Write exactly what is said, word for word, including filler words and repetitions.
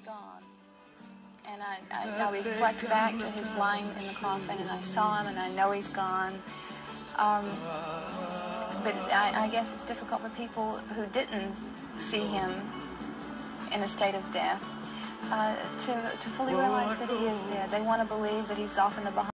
gone. And I, I, I reflect back to his lying in the coffin, and I saw him, and I know he's gone. Um, but it's, I, I guess it's difficult for people who didn't see him in a state of death uh, to, to fully realize that he is dead. They want to believe that he's off in the Bahamas.